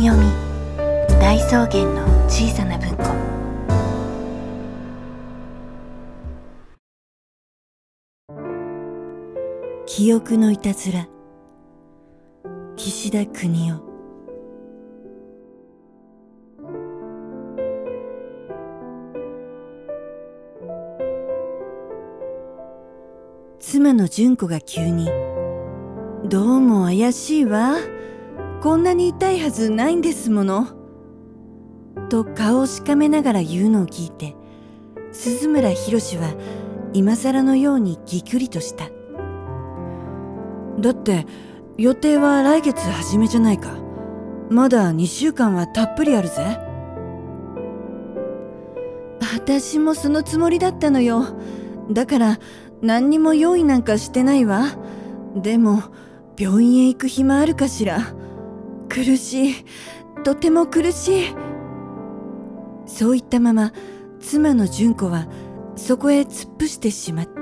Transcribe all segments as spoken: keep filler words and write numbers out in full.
読み、大草原の小さな文庫。 記憶のいたずら、岸田邦夫。妻の純子が急に「どうも怪しいわ。こんなに痛いはずないんですもの」と顔をしかめながら言うのを聞いて、鈴村博は今更のようにぎくりとした。だって予定は来月初めじゃないか。まだにしゅうかんはたっぷりあるぜ。私もそのつもりだったのよ。だから何にも用意なんかしてないわ。でも病院へ行く暇あるかしら。苦しい、とても苦しい。そう言ったまま妻の純子はそこへ突っ伏してしまった。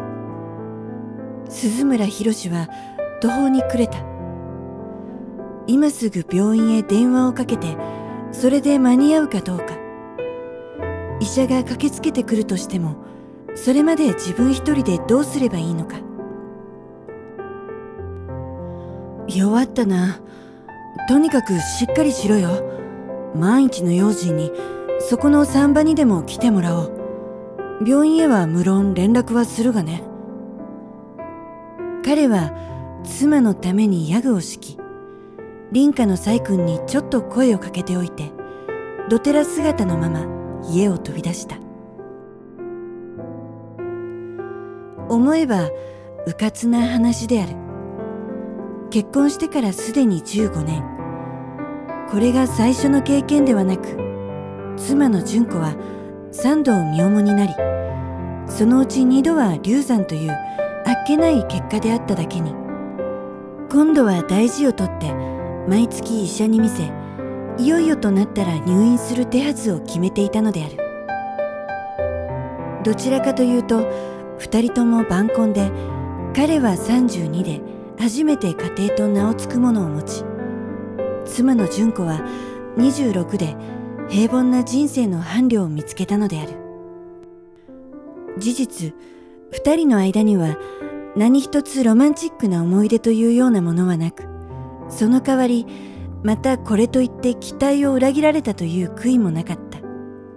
鈴村博は途方に暮れた。今すぐ病院へ電話をかけて、それで間に合うかどうか。医者が駆けつけてくるとしても、それまで自分一人でどうすればいいのか。弱ったな。とにかくしっかりしろよ。万一の用心にそこの産場にでも来てもらおう。病院へは無論連絡はするがね。彼は妻のために宿を敷き、隣家の細君にちょっと声をかけておいて、どてら姿のまま家を飛び出した。思えばうかつな話である。結婚してからすでにじゅうごねん。これが最初の経験ではなく、妻の純子は三度身重になり、そのうち二度は流産というあっけない結果であっただけに、今度は大事をとって毎月医者に見せ、いよいよとなったら入院する手はずを決めていたのである。どちらかというと二人とも晩婚で、彼はさんじゅうにで初めて家庭と名を付くものを持ち、妻の純子はにじゅうろくで平凡な人生の伴侶を見つけたのである。事実、二人の間には何一つロマンチックな思い出というようなものはなく、その代わりまたこれといって期待を裏切られたという悔いもなかった。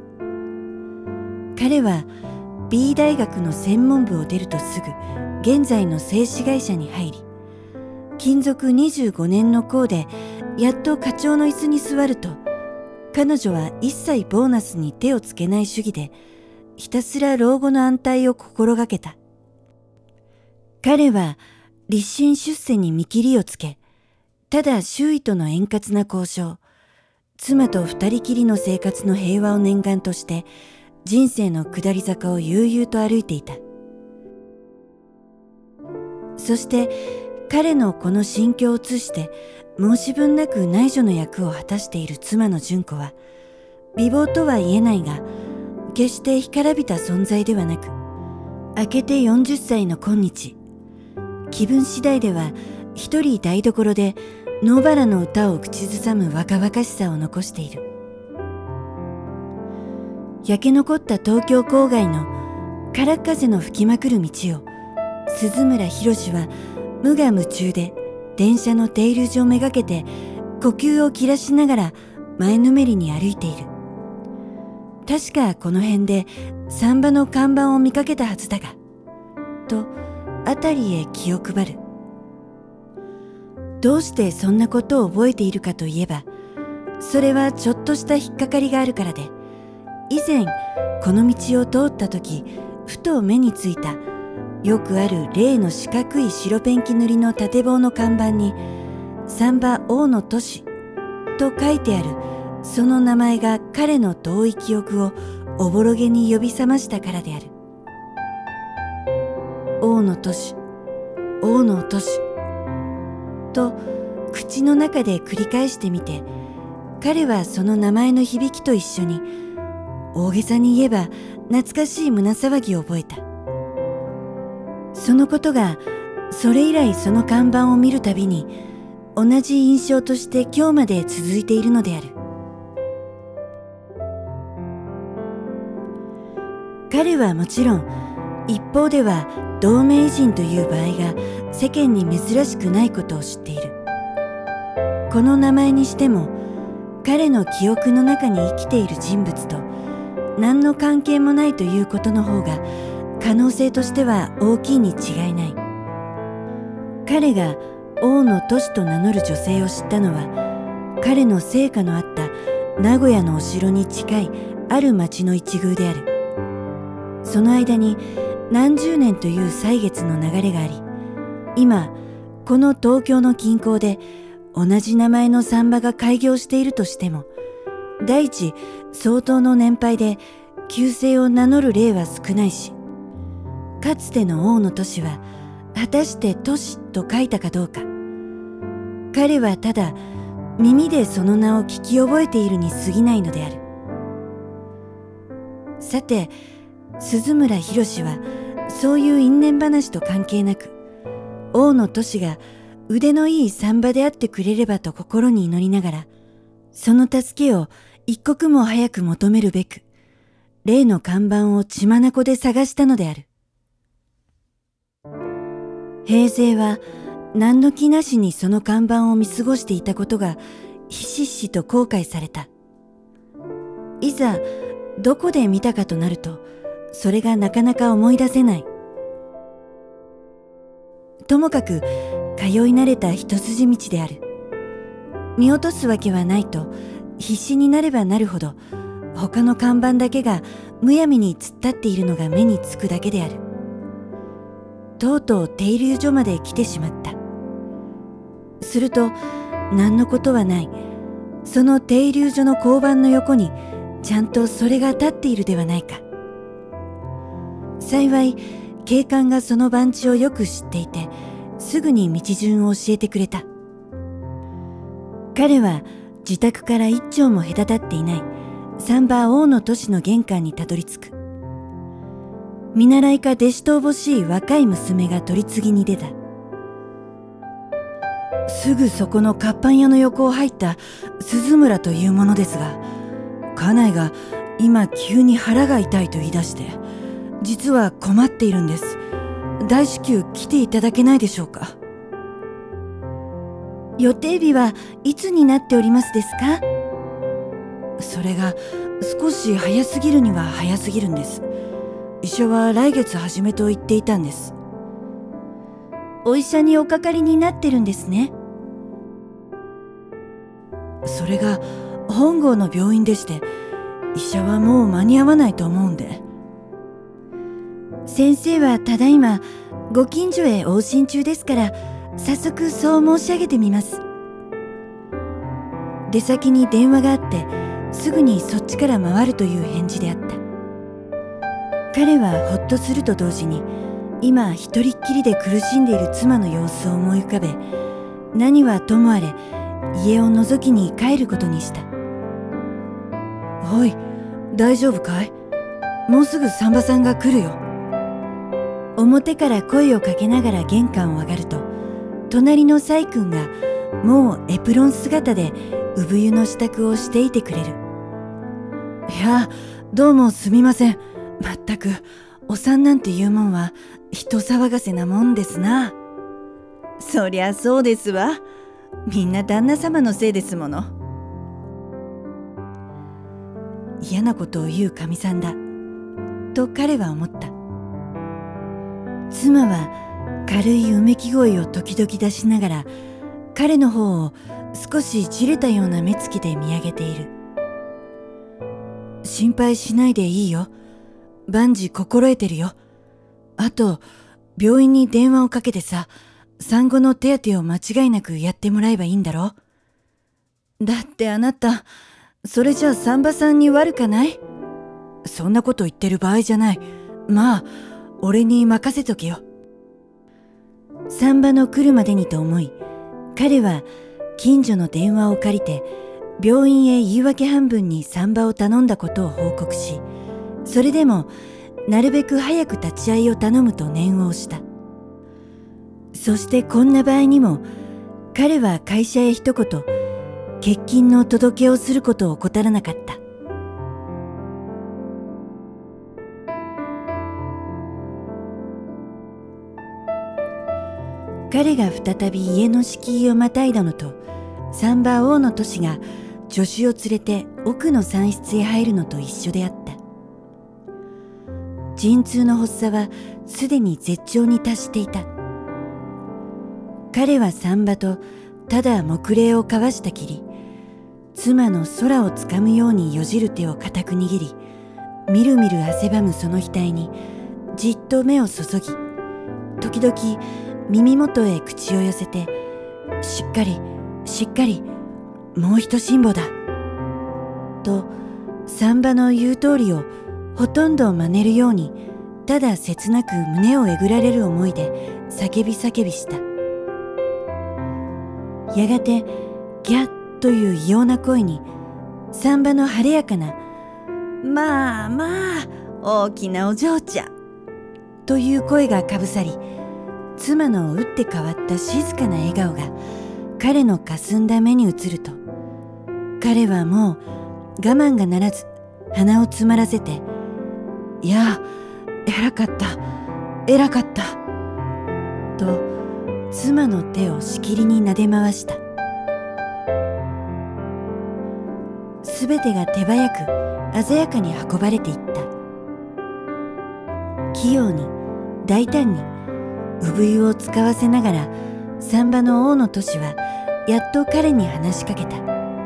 彼は B 大学の専門部を出るとすぐ現在の製紙会社に入り、勤続にじゅうごねんの功でやっと課長の椅子に座ると、彼女は一切ボーナスに手をつけない主義で、ひたすら老後の安泰を心がけた。彼は立身出世に見切りをつけ、ただ周囲との円滑な交渉、妻と二人きりの生活の平和を念願として、人生の下り坂を悠々と歩いていた。そして彼のこの心境を映して申し分なく内助の役を果たしている妻の純子は、美貌とは言えないが決して干からびた存在ではなく、明けてよんじゅっさいの今日、気分次第では一人台所で野原の歌を口ずさむ若々しさを残している。焼け残った東京郊外の空っ風の吹きまくる道を、鈴村博は無我夢中で電車の停留所をめがけて呼吸を切らしながら前のめりに歩いている。確かこの辺で産場の看板を見かけたはずだが、と辺りへ気を配る。どうしてそんなことを覚えているかといえば、それはちょっとした引っかかりがあるからで、以前この道を通った時、ふと目についたよくある例の四角い白ペンキ塗りの縦棒の看板に産場大野都市と書いてある、その名前が彼の遠い記憶をおぼろげに呼び覚ましたからである。大野都市、大野都市と口の中で繰り返してみて、彼はその名前の響きと一緒に大げさに言えば懐かしい胸騒ぎを覚えた。そのことがそれ以来その看板を見るたびに同じ印象として今日まで続いているのである。彼はもちろん一方では同名人という場合が世間に珍しくないことを知っている。この名前にしても彼の記憶の中に生きている人物と何の関係もないということの方が可能性としては大きいに違いない。彼が大野トシと名乗る女性を知ったのは彼の生家のあった名古屋のお城に近いある町の一宮である。その間に何十年という歳月の流れがあり、今この東京の近郊で同じ名前の産場が開業しているとしても、第一相当の年配で旧姓を名乗る例は少ないし、かつての大野トシは果たしてトシと書いたかどうか、彼はただ耳でその名を聞き覚えているに過ぎないのである。さて鈴村博はそういう因縁話と関係なく、大野トシが腕のいい産場であってくれればと心に祈りながら、その助けを一刻も早く求めるべく例の看板を血眼で探したのである。平勢は何の気なしにその看板を見過ごしていたことがひしひしと後悔された。いざどこで見たかとなるとそれがなかなか思い出せない。ともかく通い慣れた一筋道である。見落とすわけはないと必死になればなるほど他の看板だけがむやみに突っ立っているのが目につくだけである。とうとう停留所まで来てしまった。すると何のことはない、その停留所の交番の横にちゃんとそれが立っているではないか。幸い警官がその番地をよく知っていてすぐに道順を教えてくれた。彼は自宅から一丁も隔たっていない産場大野トシの玄関にたどり着く。見習いか弟子とおぼしい若い娘が取り次ぎに出た。すぐそこの活版屋の横を入った鈴村というものですが、家内が今急に腹が痛いと言い出して、実は困っているんです。大至急来ていただけないでしょうか。予定日はいつになっておりますですか？それが少し早すぎるには早すぎるんです。医者は来月初めと言っていたんです。お医者におかかりになってるんですね。それが本郷の病院でして、医者はもう間に合わないと思うんで。先生はただいまご近所へ往診中ですから、早速そう申し上げてみます。出先に電話があってすぐにそっちから回るという返事であった。彼はほっとすると同時に今一人っきりで苦しんでいる妻の様子を思い浮かべ、何はともあれ家を覗きに帰ることにした。おい、大丈夫かい？もうすぐ産婆さんが来るよ。表から声をかけながら玄関を上がると、隣のサイ君がもうエプロン姿で産湯の支度をしていてくれる。いや、どうもすみません。まったくお産なんていうもんは人騒がせなもんですな。そりゃそうですわ。みんな旦那様のせいですもの。嫌なことを言うかみさんだと彼は思った。妻は軽いうめき声を時々出しながら彼の方を少しじれたような目つきで見上げている。心配しないでいいよ。万事心得てるよ。あと病院に電話をかけてさ、産後の手当てを間違いなくやってもらえばいいんだろ。だってあなたそれじゃあ産婆さんに悪かない？そんなこと言ってる場合じゃない。まあ俺に任せとけよ。産婆の来るまでにと思い、彼は近所の電話を借りて病院へ言い訳半分に産婆を頼んだことを報告し、それでもなるべく早く立ち会いを頼むと念を押した。そしてこんな場合にも彼は会社へ一言欠勤の届けをすることを怠らなかった。彼が再び家の敷居をまたいだのと、産婆大野俊が助手を連れて奥の産室へ入るのと一緒であった。陣痛の発作はすでに絶頂に達していた。彼は産婆とただ黙礼を交わしたきり、妻の空をつかむようによじる手を固く握り、みるみる汗ばむその額にじっと目を注ぎ、時々耳元へ口を寄せて、しっかりしっかりもう一辛抱だと、産婆の言う通りをほとんど真似るように、ただ切なく胸をえぐられる思いで叫び叫びした。やがてギャッという異様な声に、産婆の晴れやかな「まあまあ大きなお嬢ちゃん」という声がかぶさり、妻の打って変わった静かな笑顔が彼のかすんだ目に映ると、彼はもう我慢がならず鼻を詰まらせて「いや偉かった偉かった」と妻の手をしきりに撫で回した。すべてが手早く鮮やかに運ばれていった。器用に大胆に産湯を使わせながら、産婆の大野俊はやっと彼に話しかけた。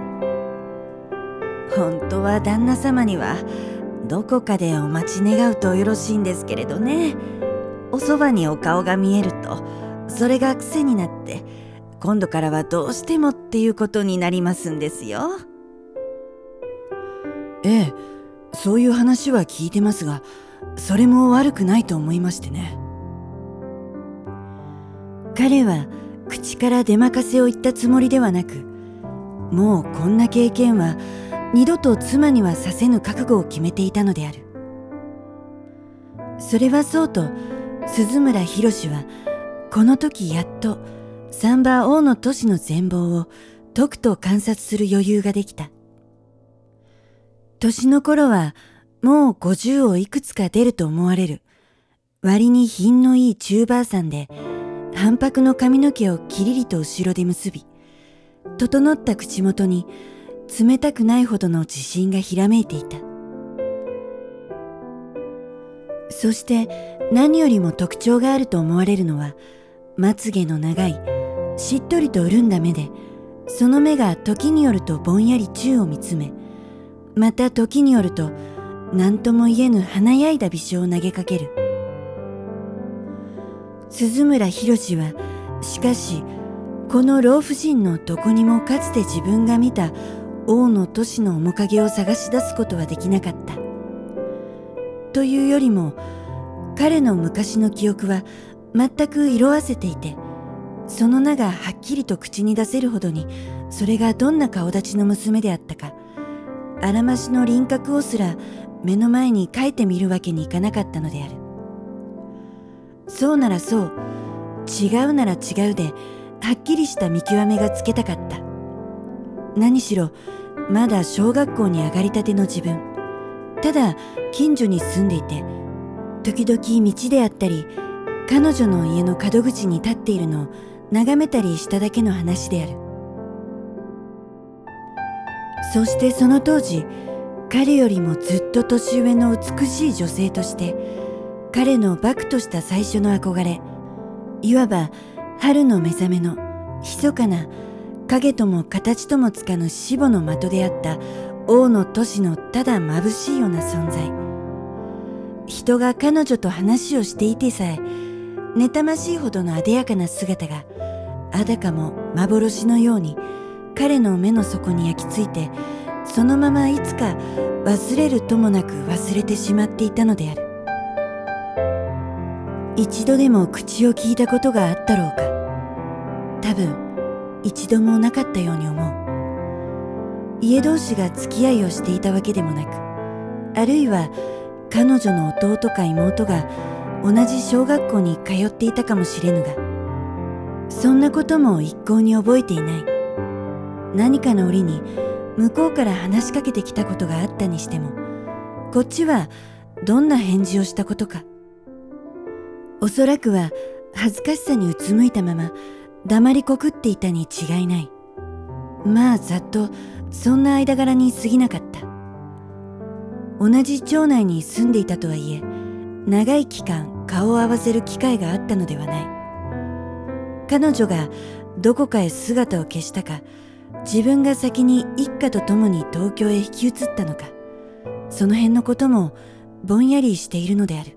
本当は旦那様にはどこかでお待ち願うとよろしいんですけれどね。おそばにお顔が見えるとそれが癖になって、今度からはどうしてもっていうことになりますんですよ。 ええ、そういう話は聞いてますが、それも悪くないと思いましてね。 彼は口から出まかせを言ったつもりではなく、もうこんな経験は二度と妻にはさせぬ覚悟を決めていたのである。それはそうと、鈴村博はこの時やっと産婆大野俊の全貌をとくと観察する余裕ができた。年の頃はもう五十をいくつか出ると思われる割に品のいい中ばあさんで、半白の髪の毛をきりりと後ろで結び、整った口元に冷たくないほどの自信がひらめいていた。そして何よりも特徴があると思われるのは、まつげの長いしっとりと潤んだ目で、その目が時によるとぼんやり宙を見つめ、また時によると何とも言えぬ華やいだ微笑を投げかける。鈴村博はしかしこの老婦人のどこにもかつて自分が見た大野俊の面影を探し出すことはできなかった。というよりも、彼の昔の記憶は全く色あせていて、その名がはっきりと口に出せるほどに、それがどんな顔立ちの娘であったか、あらましの輪郭をすら目の前に描いてみるわけにいかなかったのである。そうならそう、違うなら違うで、はっきりした見極めがつけたかった。何しろまだ小学校に上がりたての自分、ただ近所に住んでいて、時々道であったり彼女の家の門口に立っているのを眺めたりしただけの話である。そしてその当時、彼よりもずっと年上の美しい女性として、彼の漠とした最初の憧れ、いわば春の目覚めの密かな影とも形ともつかぬ死母の的であった大野俊のただ眩しいような存在。人が彼女と話をしていてさえ妬ましいほどのあでやかな姿が、あたかも幻のように彼の目の底に焼き付いて、そのままいつか忘れるともなく忘れてしまっていたのである。一度でも口を聞いたことがあったろうか。多分一度もなかったように思う。家同士が付き合いをしていたわけでもなく、あるいは彼女の弟か妹が同じ小学校に通っていたかもしれぬが、 そんなことも一向に覚えていない。何かの折に向こうから話しかけてきたことがあったにしても、こっちはどんな返事をしたことか。おそらくは恥ずかしさにうつむいたまま黙りこくっていたに違いない。まあざっとそんな間柄に過ぎなかった。同じ町内に住んでいたとはいえ、長い期間顔を合わせる機会があったのではない。彼女がどこかへ姿を消したか、自分が先に一家と共に東京へ引き移ったのか、その辺のこともぼんやりしているのである。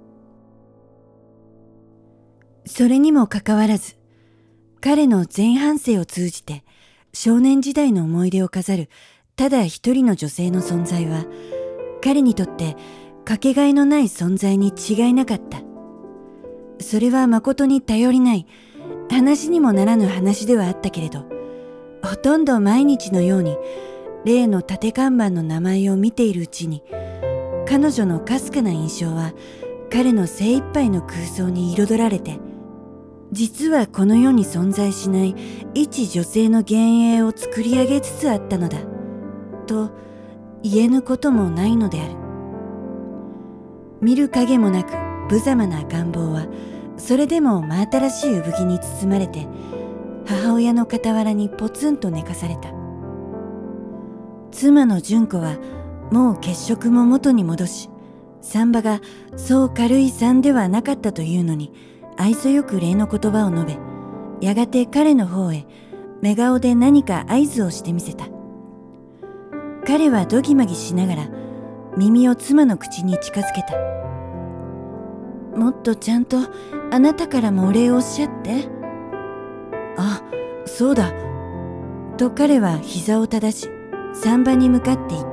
それにもかかわらず、彼の前半生を通じて少年時代の思い出を飾るただ一人の女性の存在は、彼にとってかけがえのない存在に違いなかった。それは誠に頼りない話にもならぬ話ではあったけれど、ほとんど毎日のように例の立て看板の名前を見ているうちに、彼女のかすかな印象は彼の精一杯の空想に彩られて、実はこの世に存在しない一女性の幻影を作り上げつつあったのだと言えぬこともないのである。見る影もなく無様な赤ん坊は、それでも真新しい産着に包まれて母親の傍らにポツンと寝かされた。妻の純子はもう血色も元に戻し、産婆がそう軽い産ではなかったというのに愛想よく礼の言葉を述べ、やがて彼の方へ目顔で何か合図をしてみせた。彼はどぎまぎしながら耳を妻の口に近づけた。もっとちゃんとあなたからもお礼をおっしゃって。 あ、そうだ。 と彼は膝を正し、産婆に向かって言った。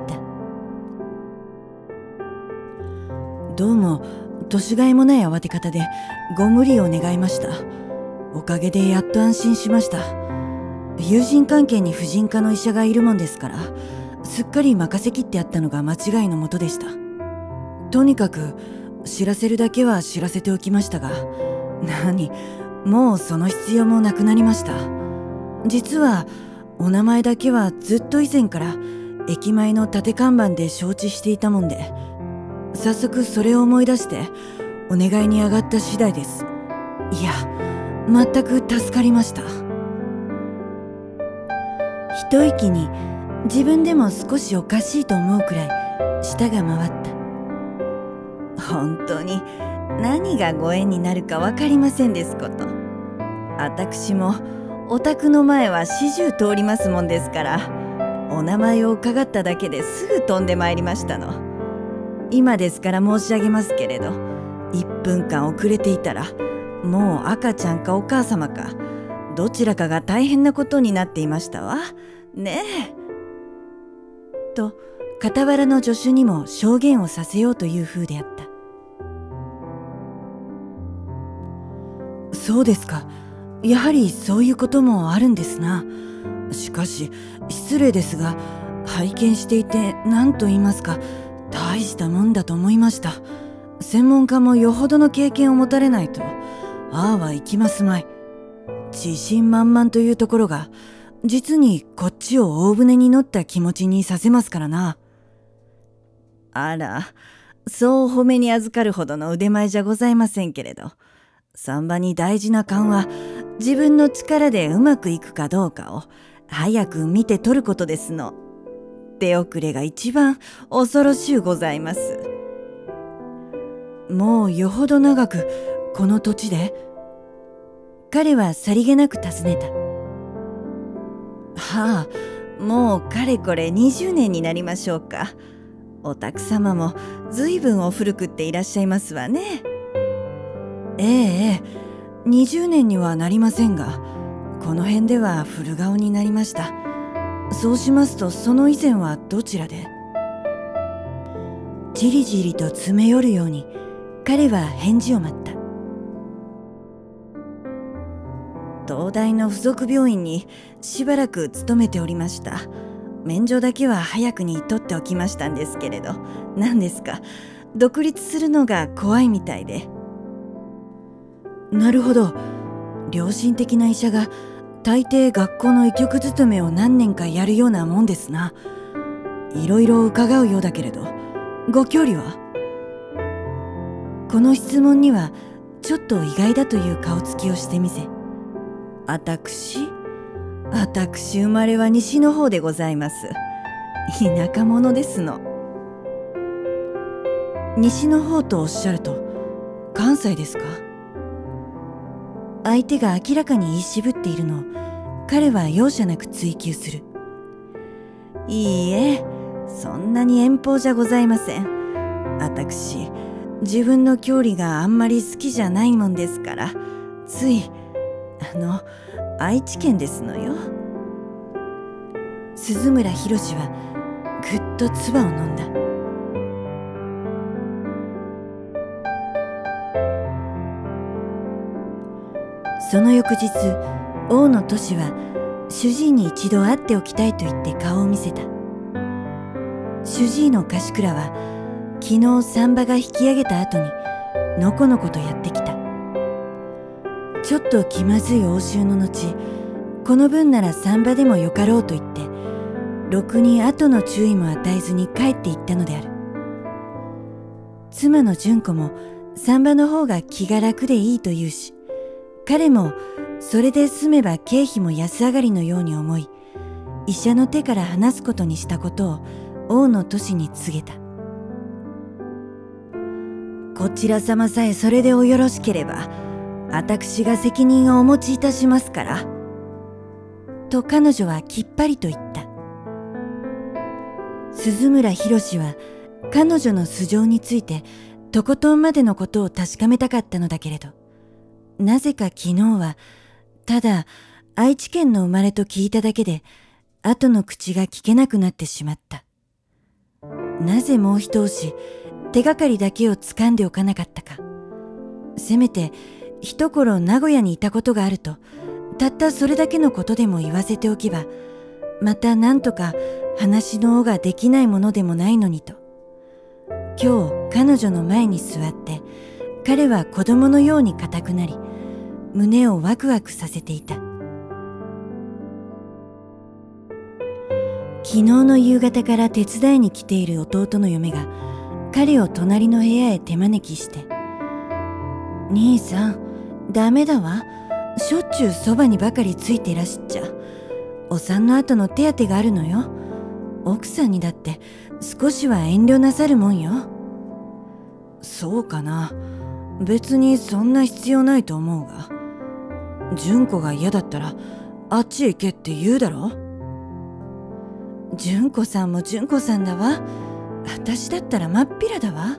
どうも年がいもない慌て方でご無理を願いました。おかげでやっと安心しました。友人関係に婦人科の医者がいるもんですから、すっかり任せきってあったのが間違いのもとでした。とにかく知らせるだけは知らせておきましたが、何、もうその必要もなくなりました。実はお名前だけはずっと以前から駅前の立て看板で承知していたもんで、早速それを思い出してお願いに上がった次第です。いや、全く助かりました。 一息に自分でも少しおかしいと思うくらい舌が回った。本当に何がご縁になるか分かりませんですこと。私もお宅の前は始終通りますもんですから、お名前を伺っただけですぐ飛んでまいりましたの。今ですから申し上げますけれど、いっぷんかん遅れていたらもう赤ちゃんかお母様かどちらかが大変なことになっていましたわねえ。と傍らの助手にも証言をさせようという風であった。 そうですか。やはりそういうこともあるんですな。しかし失礼ですが、拝見していて何と言いますか、大したもんだと思いました。専門家もよほどの経験を持たれないとああはいきますまい。自信満々というところが実にこっちを大船に乗った気持ちにさせますからな。 あら、そう褒めに預かるほどの腕前じゃございませんけれど、産婆に大事な勘は自分の力でうまくいくかどうかを早く見て取ることですの。手遅れが一番恐ろしゅうございます。 もうよほど長くこの土地で？ 彼はさりげなく尋ねた。はあ、もうかれこれにじゅうねんになりましょうか。お宅様もずいぶんお古くっていらっしゃいますわね。 ええええ、にじゅうねんにはなりませんが、この辺では古顔になりました。そうしますとその以前はどちらで？ じりじりと詰め寄るように彼は返事を待った。東大の附属病院にしばらく勤めておりました。免状だけは早くに取っておきましたんですけれど、何ですか、独立するのが怖いみたいで。 なるほど。 良心的な医者が大抵学校の医局勤めを何年かやるようなもんですな。いろいろ伺うようだけれど、ご郷里は？ この質問にはちょっと意外だという顔つきをしてみせ、私私生まれは西の方でございます。田舎者ですの。 西の方とおっしゃると関西ですか？ 相手が明らかに言い渋っているのを彼は容赦なく追求する。いいえ、そんなに遠方じゃございません。私自分の郷里があんまり好きじゃないもんですから、ついあの愛知県ですのよ。鈴村博はぐっと唾を飲んだ。その翌日、大野トシは主治医に一度会っておきたいと言って顔を見せた。主治医の柏倉は昨日産婆が引き上げた後にのこのことやってきた。ちょっと気まずい応酬の後、この分なら産婆でもよかろうと言ってろくに後の注意も与えずに帰っていったのである。妻の純子も産婆の方が気が楽でいいと言うし、彼もそれで済めば経費も安上がりのように思い、医者の手から話すことにしたことを大野トシに告げた。こちら様さえそれでおよろしければ、私が責任をお持ちいたしますから。と彼女はきっぱりと言った。鈴村博は彼女の素性についてとことんまでのことを確かめたかったのだけれど、なぜか昨日はただ愛知県の生まれと聞いただけで後の口が聞けなくなってしまった。なぜもう一押し手がかりだけを掴んでおかなかったか。せめて一頃名古屋にいたことがあるとたったそれだけのことでも言わせておけば、また何とか話の尾ができないものでもないのにと。今日彼女の前に座って彼は子供のように固くなり、胸をワクワクさせていた。昨日の夕方から手伝いに来ている弟の嫁が彼を隣の部屋へ手招きして、兄さんダメだわ、しょっちゅうそばにばかりついていらしっちゃ、お産の後の手当があるのよ。奥さんにだって少しは遠慮なさるもんよ。 そうかな、別にそんな必要ないと思うが、純子が嫌だったらあっちへ行けって言うだろ。 純子さんも純子さんだわ。私だったらまっぴらだわ。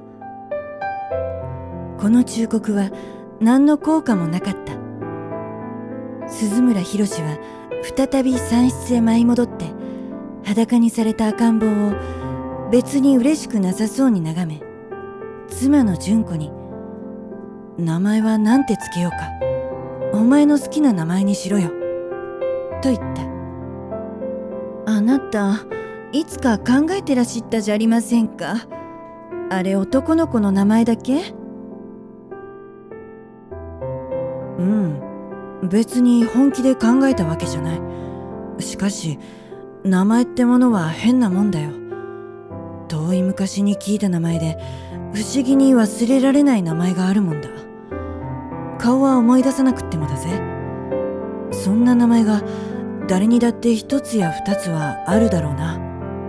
この忠告は何の効果もなかった。鈴村博は再び産室へ舞い戻って裸にされた赤ん坊を別に嬉しくなさそうに眺め、妻の純子に「名前は何てつけようか、お前の好きな名前にしろよ」と言った。あなたいつか考えてらっしゃったじゃありませんか。あれ男の子の名前だけ？ うん、別に本気で考えたわけじゃない。しかし名前ってものは変なもんだよ。遠い昔に聞いた名前で不思議に忘れられない名前があるもんだ。顔は思い出さなくってもだぜ。そんな名前が誰にだって一つや二つはあるだろうな。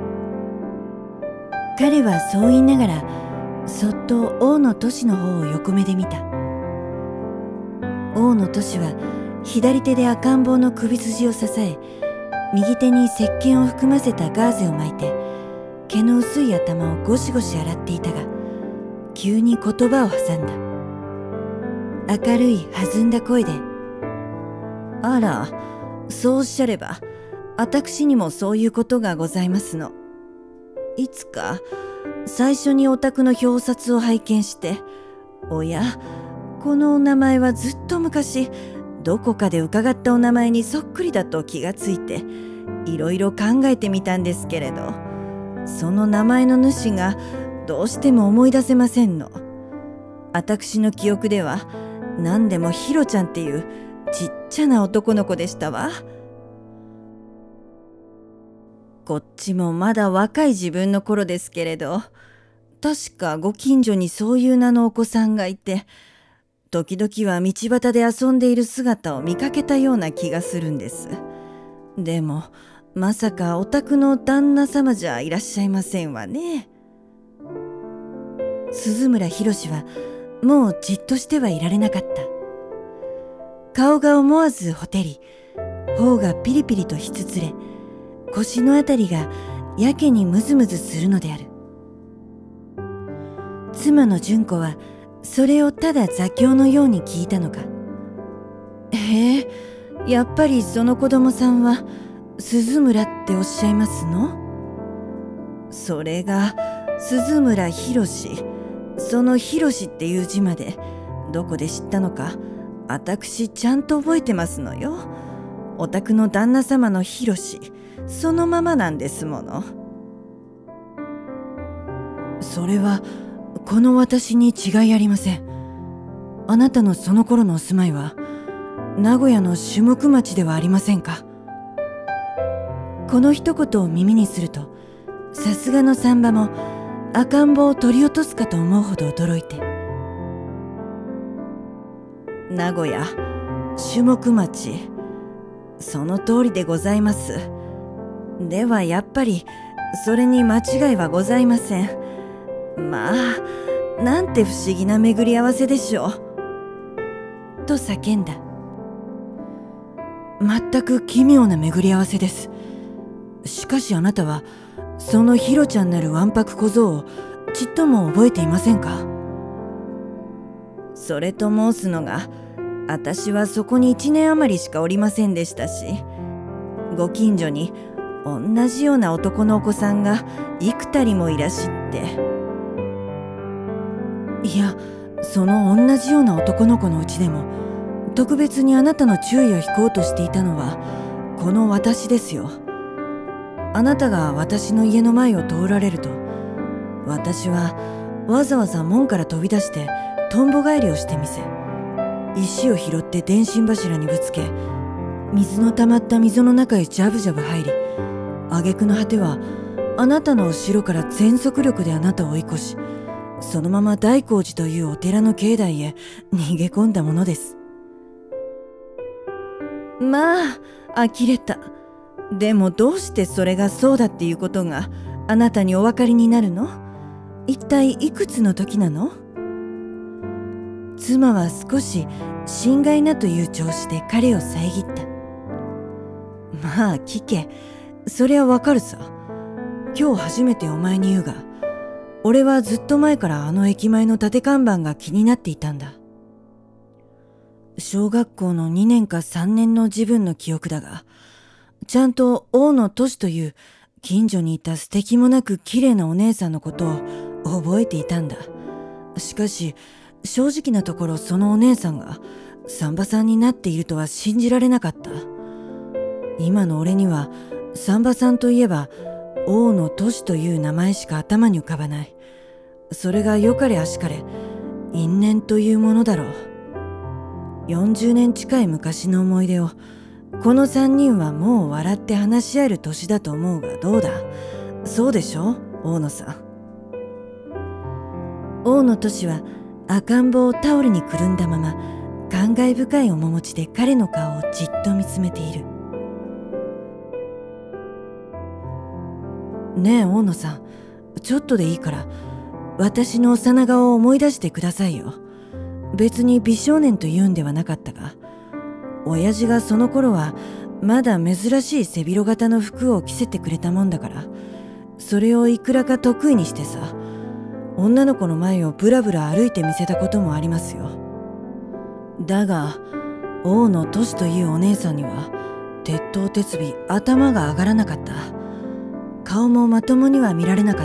彼はそう言いながらそっと大野トシの方を横目で見た。大野トシは左手で赤ん坊の首筋を支え、右手に石鹸を含ませたガーゼを巻いて毛の薄い頭をゴシゴシ洗っていたが、急に言葉を挟んだ。明るい弾んだ声で「あら、そうおっしゃれば私にもそういうことがございますの。いつか最初にお宅の表札を拝見して、おやこのお名前はずっと昔どこかで伺ったお名前にそっくりだと気がついていろいろ考えてみたんですけれど、その名前の主がどうしても思い出せませんの。私の記憶では何でもヒロちゃんっていうちっちゃな男の子でしたわ。こっちもまだ若い自分の頃ですけれど、確かご近所にそういう名のお子さんがいて、時々は道端で遊んでいる姿を見かけたような気がするんです。でもまさかお宅の旦那様じゃいらっしゃいませんわね。鈴村博はもうじっとしてはいられなかった。顔が思わずほてり、頬がピリピリとひつつれ、腰のあたりがやけにムズムズするのである。妻の純子はそれをただ座興のように聞いたのか。へえ、やっぱりその子供さんは鈴村っておっしゃいますの？それが鈴村博。その博っていう字までどこで知ったのか、私ちゃんと覚えてますのよ。お宅の旦那様の博、そのままなんですもの。 それはこの私に違いありません。あなたのその頃のお住まいは名古屋の下目町ではありませんか。 この一言を耳にすると、さすがの産婆も赤ん坊を取り落とすかと思うほど驚いて、名古屋下目町、その通りでございます。ではやっぱりそれに間違いはございません。まあ、なんて不思議な巡り合わせでしょう。と叫んだ。 全く奇妙な巡り合わせです。しかしあなたはそのヒロちゃんなるわんぱく小僧をちっとも覚えていませんか。 それと申すのが、私はそこに一年余りしかおりませんでしたし、ご近所に同じような男のお子さんが幾たりもいらしって。 いや、その同じような男の子のうちでも特別にあなたの注意を引こうとしていたのはこの私ですよ。あなたが私の家の前を通られると、私はわざわざ門から飛び出してとんぼ返りをしてみせ、石を拾って電信柱にぶつけ、水の溜まった溝の中へジャブジャブ入り、挙句の果てはあなたの後ろから全速力であなたを追い越し、そのまま大光寺というお寺の境内へ逃げ込んだものです。 まあ、呆れた。でもどうしてそれがそうだっていうことがあなたにお分かりになるの？一体いくつの時なの？妻は少し心外なという調子で彼を遮った。まあ聞け、そりゃわかるさ。今日初めてお前に言うが、俺はずっと前からあの駅前の立て看板が気になっていたんだ。小学校のにねんかさんねんの自分の記憶だが、ちゃんと大野俊という近所にいた素敵もなく綺麗なお姉さんのことを覚えていたんだ。しかし正直なところ、そのお姉さんが産婆さんになっているとは信じられなかった。今の俺には産婆さんといえば大野俊という名前しか頭に浮かばない。それがよかれあしかれ因縁というものだろう。よんじゅうねん近い昔の思い出をこの三人はもう笑って話し合える年だと思うがどうだ。そうでしょ、大野さん。大野俊は赤ん坊をタオルにくるんだまま感慨深い面持ちで彼の顔をじっと見つめている。 ねえ大野さん、ちょっとでいいから私の幼顔を思い出してくださいよ。別に美少年と言うんではなかったが、親父がその頃はまだ珍しい背広型の服を着せてくれたもんだから、それをいくらか得意にしてさ、女の子の前をブラブラ歩いてみせたこともありますよ。だが大野俊というお姉さんには鉄頭鉄尾頭が上がらなかった。顔もまともには見られなかった。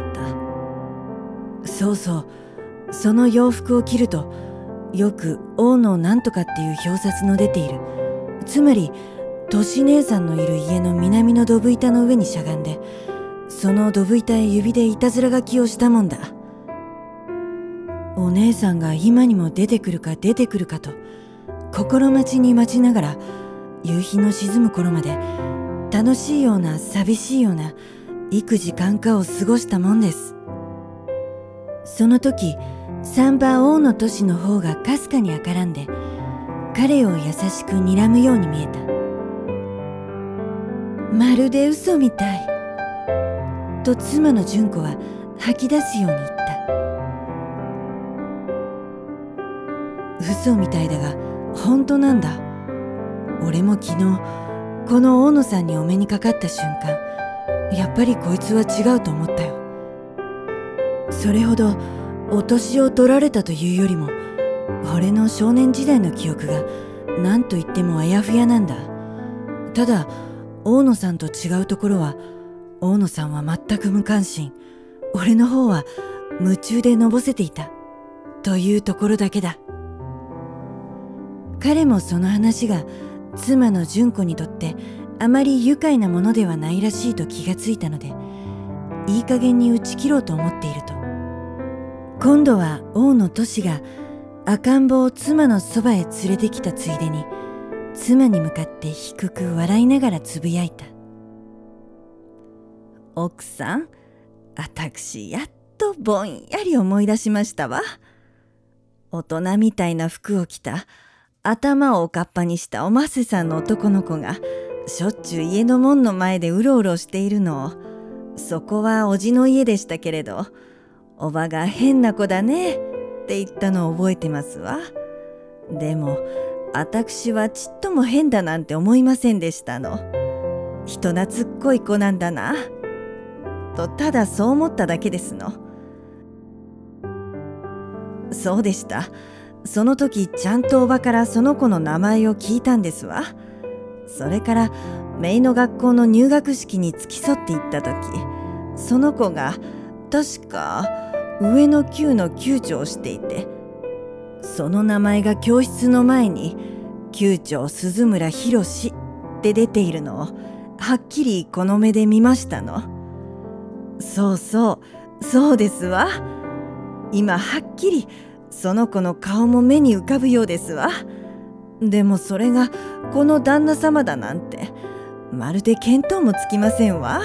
そうそう、その洋服を着るとよく大野なんとかっていう表札の出ている、つまり俊姉さんのいる家の南のドブ板の上にしゃがんで、そのドブ板へ指でいたずら書きをしたもんだ。お姉さんが今にも出てくるか出てくるかと心待ちに待ちながら夕日の沈む頃まで楽しいような寂しいような幾時間かを過ごしたもんです。その時産婆大野都市の方がかすかに赤らんで彼を優しく睨むように見えた。まるで嘘みたいと妻の純子は吐き出すように言った。嘘みたいだが本当なんだ。俺も昨日この大野さんにお目にかかった瞬間、やっぱりこいつは違うと思ったよ。それほどお年を取られたというよりも、俺の少年時代の記憶が何と言ってもあやふやなんだ。ただ大野さんと違うところは、大野さんは全く無関心、俺の方は夢中でのぼせていたというところだけだ。彼もその話が妻の純子にとってあまり愉快なものではないらしいと気がついたので、いい加減に打ち切ろうと思っていると、今度は大野都市が赤ん坊を妻のそばへ連れてきたついでに、妻に向かって低く笑いながらつぶやいた。奥さん、あたくしやっとぼんやり思い出しましたわ。大人みたいな服を着た、頭をおかっぱにしたおませさんの男の子がしょっちゅう家の門の前でうろうろしているのを、そこはおじの家でしたけれど、おばが変な子だねって言ったのを覚えてますわ。でもあたくしはちっとも変だなんて思いませんでしたの。人懐っこい子なんだなと、ただそう思っただけですの。そうでした。その時ちゃんとおばからその子の名前を聞いたんですわ。それから姪の学校の入学式に付き添って行った時、その子が確か上の級の級長をしていて、その名前が教室の前に級長鈴村博士って出ているのをはっきりこの目で見ましたの。そうそうそうですわ。今はっきりその子の顔も目に浮かぶようですわ。でもそれがこの旦那様だなんてまるで見当もつきませんわ。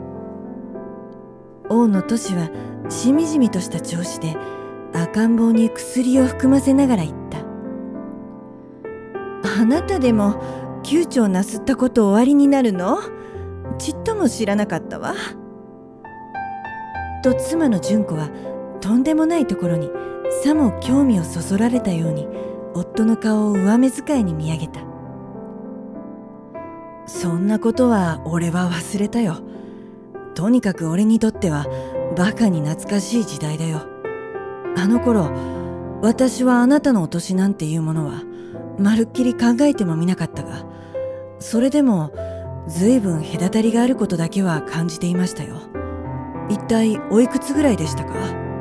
大野都市はしみじみとした調子で赤ん坊に薬を含ませながら言った。あなたでも窮地なすったことおありになるの？ちっとも知らなかったわ。と妻の純子はとんでもないところにさも興味をそそられたように夫の顔を上目遣いに見上げた。そんなことは俺は忘れたよ。とにかく俺にとってはバカに懐かしい時代だよ。あの頃私はあなたのお年なんていうものはまるっきり考えてもみなかったが、それでもずいぶん隔たりがあることだけは感じていましたよ。一体おいくつぐらいでしたか？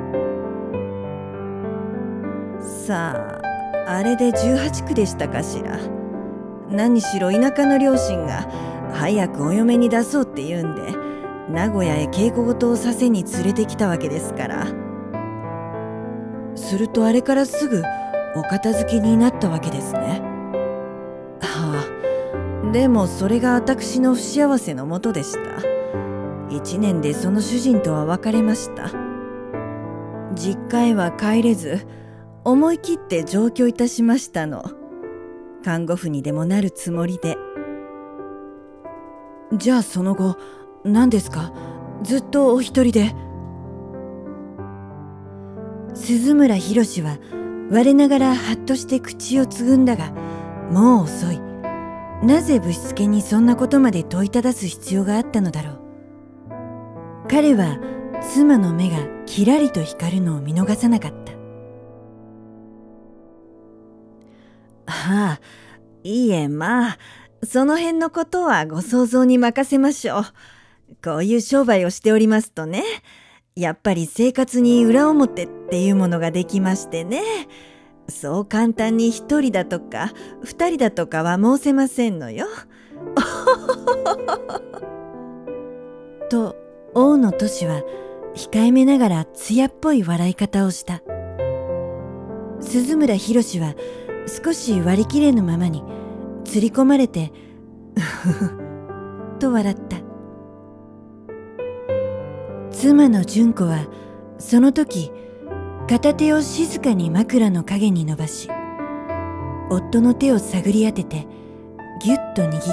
さあ、あれでじゅうはちくでしたかしら。何しろ田舎の両親が早くお嫁に出そうって言うんで、名古屋へ稽古事をさせに連れてきたわけですから。するとあれからすぐお片付けになったわけですね。はあ、でもそれが私の不幸せのもとでした。一年でその主人とは別れました。実家へは帰れず、思い切って上京いたしましたの。看護婦にでもなるつもりで。じゃあその後何ですか？ずっとお一人で？鈴村博は我ながらはっとして口をつぐんだが、もう遅い。なぜぶしつけにそんなことまで問いただす必要があったのだろう。彼は妻の目がキラリと光るのを見逃さなかった。はあ、いいえ、まあその辺のことはご想像に任せましょう。こういう商売をしておりますとね、やっぱり生活に裏表っていうものができましてね、そう簡単に一人だとか二人だとかは申せませんのよ。と大野都市は控えめながら艶っぽい笑い方をした。鈴村博は少し割り切れぬままに釣り込まれてと笑った。妻の純子はその時片手を静かに枕の影に伸ばし、夫の手を探り当ててぎゅっと握った。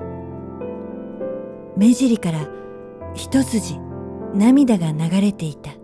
目尻から一筋涙が流れていた。